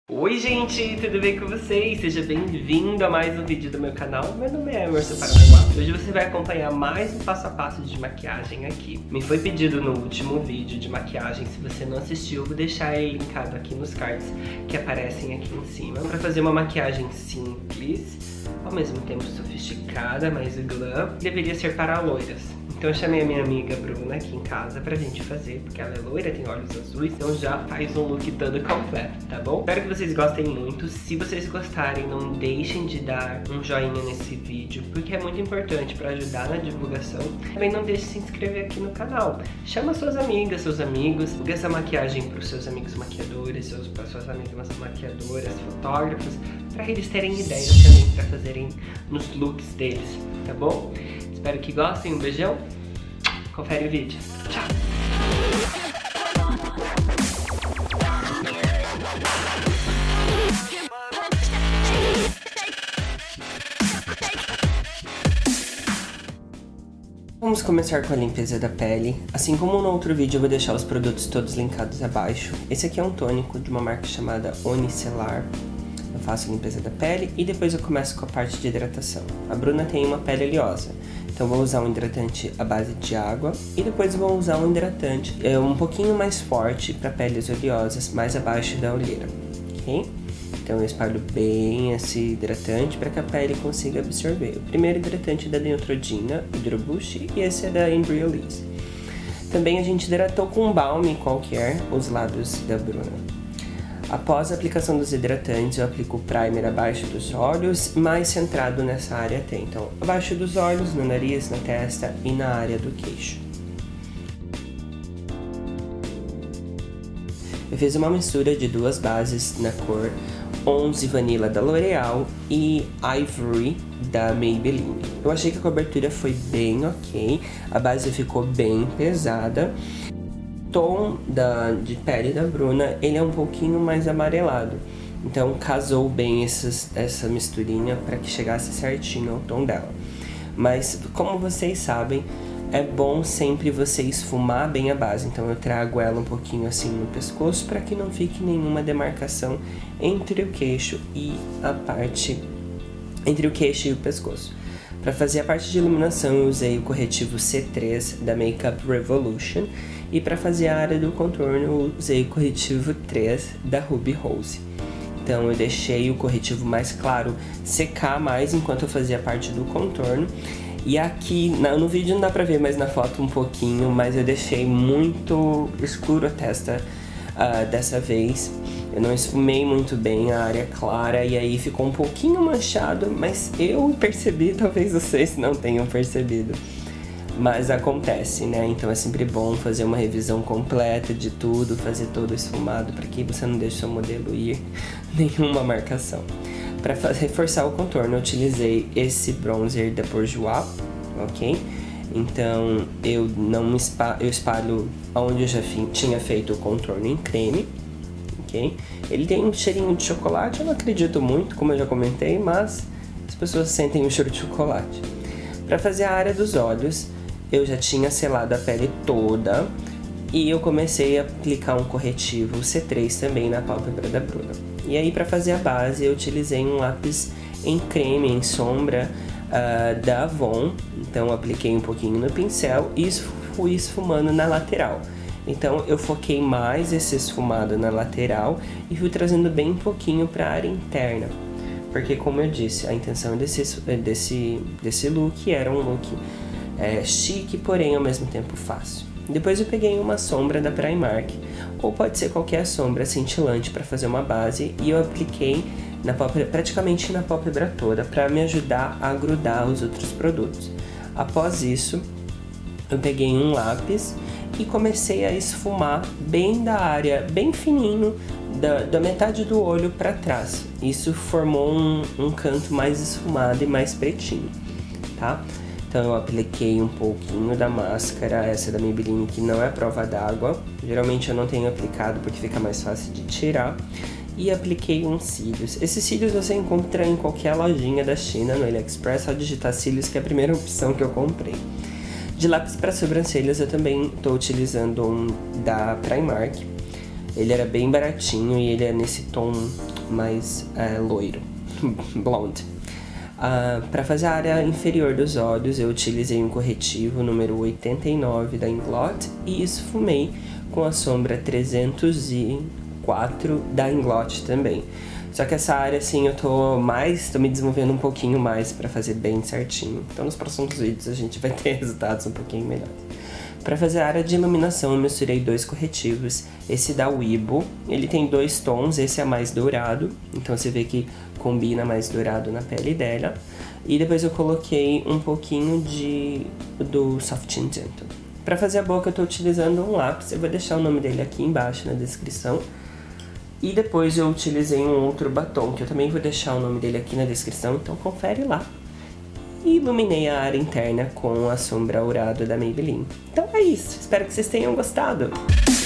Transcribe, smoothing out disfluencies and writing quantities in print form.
Oi gente, tudo bem com vocês? Seja bem-vindo a mais um vídeo do meu canal. Meu nome é Emerson Paraguai. Hoje você vai acompanhar mais um passo a passo de maquiagem aqui. Me foi pedido no último vídeo de maquiagem, se você não assistiu, eu vou deixar ele linkado aqui nos cards que aparecem aqui em cima. Para fazer uma maquiagem simples, ao mesmo tempo sofisticada, mas glam, deveria ser para loiras. Então eu chamei a minha amiga Bruna aqui em casa pra gente fazer, porque ela é loira, tem olhos azuis, então já faz um look todo completo, tá bom? Espero que vocês gostem muito. Se vocês gostarem, não deixem de dar um joinha nesse vídeo, porque é muito importante pra ajudar na divulgação. Também não deixe de se inscrever aqui no canal. Chama suas amigas, seus amigos, divulga essa maquiagem pros seus amigos maquiadores, para suas amigas maquiadoras, fotógrafos, pra eles terem ideias também pra fazerem nos looks deles, tá bom? Espero que gostem, um beijão, confere o vídeo, tchau! Vamos começar com a limpeza da pele. Assim como no outro vídeo, eu vou deixar os produtos todos linkados abaixo. Esse aqui é um tônico de uma marca chamada Unicelar. Eu faço a limpeza da pele e depois eu começo com a parte de hidratação. A Bruna tem uma pele oleosa, então vou usar um hidratante à base de água e depois vou usar um hidratante um pouquinho mais forte para peles oleosas, mais abaixo da olheira, ok? Então eu espalho bem esse hidratante para que a pele consiga absorver. O primeiro hidratante é da Neutrogena, Hydro Boost, e esse é da Embryolisse. Também a gente hidratou com um balme qualquer os lábios da Bruna. Após a aplicação dos hidratantes, eu aplico o primer abaixo dos olhos, mais centrado nessa área até. Então, abaixo dos olhos, no nariz, na testa e na área do queixo. Eu fiz uma mistura de duas bases na cor 11 Vanilla da L'Oreal e Ivory da Maybelline. Eu achei que a cobertura foi bem ok, a base ficou bem pesada. O tom de pele da Bruna, ele é um pouquinho mais amarelado, então casou bem essa misturinha para que chegasse certinho ao tom dela. Mas como vocês sabem, é bom sempre você esfumar bem a base, então eu trago ela um pouquinho assim no pescoço para que não fique nenhuma demarcação entre o queixo e o pescoço. Para fazer a parte de iluminação, eu usei o corretivo C3 da Makeup Revolution. E para fazer a área do contorno, eu usei o corretivo 3 da Ruby Rose. Então eu deixei o corretivo mais claro secar mais enquanto eu fazia a parte do contorno. E aqui, no vídeo não dá pra ver, mas na foto um pouquinho, mas eu deixei muito escuro a testa dessa vez. Eu não esfumei muito bem a área clara e aí ficou um pouquinho manchado, mas eu percebi, talvez vocês não tenham percebido. Mas acontece, né? Então é sempre bom fazer uma revisão completa de tudo, fazer todo esfumado, para que você não deixe seu modelo ir nenhuma marcação. Para reforçar o contorno, eu utilizei esse bronzer da Bourjois, ok? Então eu espalho onde eu já tinha feito o contorno em creme, ok? Ele tem um cheirinho de chocolate, eu não acredito muito, como eu já comentei, mas as pessoas sentem o cheiro de chocolate. Para fazer a área dos olhos, eu já tinha selado a pele toda e eu comecei a aplicar um corretivo C3 também na pálpebra da Bruna. E aí, para fazer a base, eu utilizei um lápis em creme, em sombra da Avon. Então, eu apliquei um pouquinho no pincel e fui esfumando na lateral. Então, eu foquei mais esse esfumado na lateral e fui trazendo bem um pouquinho para a área interna. Porque, como eu disse, a intenção desse look era um look chique, porém ao mesmo tempo fácil. Depois eu peguei uma sombra da Primark, ou pode ser qualquer sombra cintilante para fazer uma base, e eu apliquei praticamente na pálpebra toda, para me ajudar a grudar os outros produtos. Após isso, eu peguei um lápis e comecei a esfumar bem da área, bem fininho, da metade do olho para trás. Isso formou um canto mais esfumado e mais pretinho, tá? Então eu apliquei um pouquinho da máscara, essa da Maybelline, que não é prova d'água. Geralmente eu não tenho aplicado porque fica mais fácil de tirar. E apliquei uns cílios. Esses cílios você encontra em qualquer lojinha da China, no AliExpress, só digitar cílios, que é a primeira opção que eu comprei. De lápis para sobrancelhas eu também estou utilizando um da Primark. Ele era bem baratinho e ele é nesse tom mais loiro, blonde. Para fazer a área inferior dos olhos, eu utilizei um corretivo número 89 da Inglot e esfumei com a sombra 304 da Inglot também. Só que essa área, assim, eu tô me desenvolvendo um pouquinho mais pra fazer bem certinho. Então nos próximos vídeos a gente vai ter resultados um pouquinho melhores. Para fazer a área de iluminação, eu misturei 2 corretivos. Esse da Wibo, ele tem 2 tons, esse é mais dourado. Então você vê que combina mais dourado na pele dela. E depois eu coloquei um pouquinho do Soft Tint Gentle. Para fazer a boca eu tô utilizando um lápis, eu vou deixar o nome dele aqui embaixo na descrição. E depois eu utilizei um outro batom, que eu também vou deixar o nome dele aqui na descrição, então confere lá. E iluminei a área interna com a sombra Aurado da Maybelline. Então é isso, espero que vocês tenham gostado.